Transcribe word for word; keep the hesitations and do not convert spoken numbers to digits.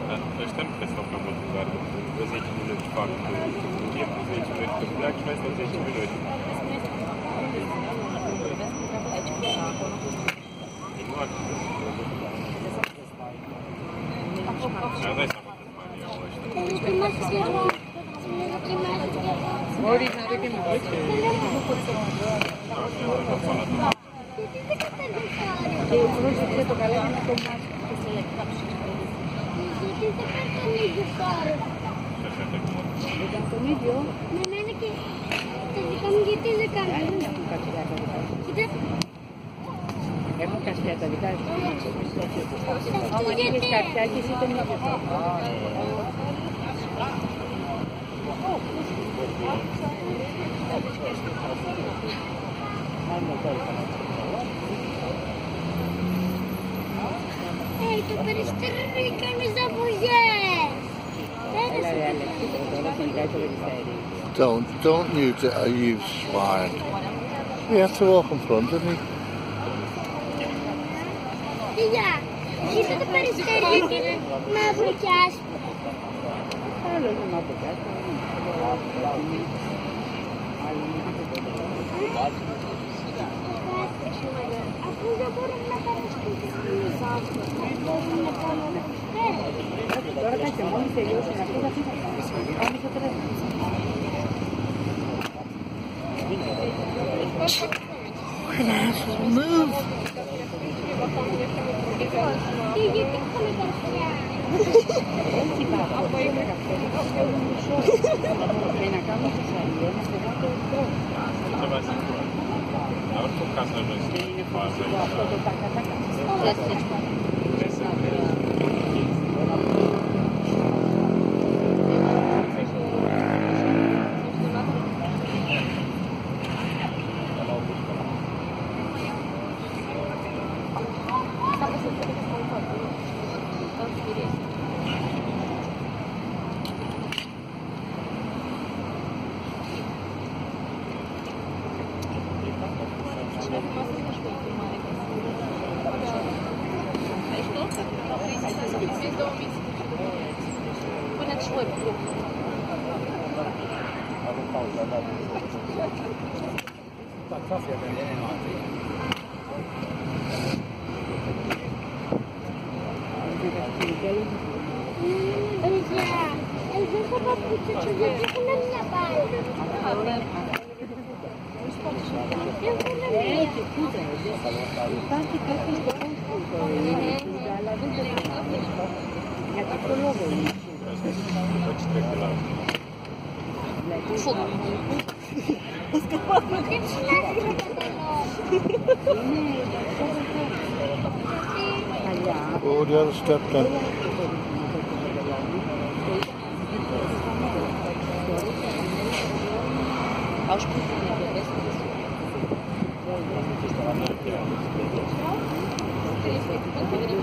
Da stand fest auf der Seite. Da sehe ich diese Sprache. Hier sehe ich mit dem Bergfest und sehe ich mit euch. Ja, da ist aber das mal hier euch. Μπορεί να δει και με όχι. Και πρόσεξε το καλά είναι το μάτι και σε λεπτάψη. Γιατί δεν κάνει τον ίδιο τώρα. Δεν κάνει τον ίδιο. Με μένα και τα δικά μου γιατί δεν κάνει. Δεν έχουν καστιά τα δικά σου. Κοίτα. Έχουν καστιά τα δικά σου. Άμα έχεις καστιά και εσύ τον ίδιο. Hey, το περιστέρι κάνεις ζαβογιές. Don't, don't use it, you swine. You have to walk in front, doesn't he? Γεια, κοίτα το περιστέρι και είναι μαύρο και άσπρο. Άλλο είναι μαύρο και άσπρο. Αφού δεν μπορούμε να παρασκευήσουμε μπορούμε να κάνουμε. Τώρα κάτσε μόλις τελειώσει αυτό θα πει πάμε στο τρένο. Move! Και γιατί έχουμε καρφιά. Έτσι πάω. Από είναι καφέ. Και να κάνουμε σε σαλία, να στεγάμε το τρόπο. Aber du kannst natürlich nicht Εδώ θα παπούτσια και γιατί έχουν μια μπάλα. Έχουν μια. Υπάρχει κάποιος που κάνει αυτό, αλλά δεν το κάνει. Γιατί αυτό λόγο είναι. Γιατί ψηλάζει με τα Oh, the other step then. Auspuff.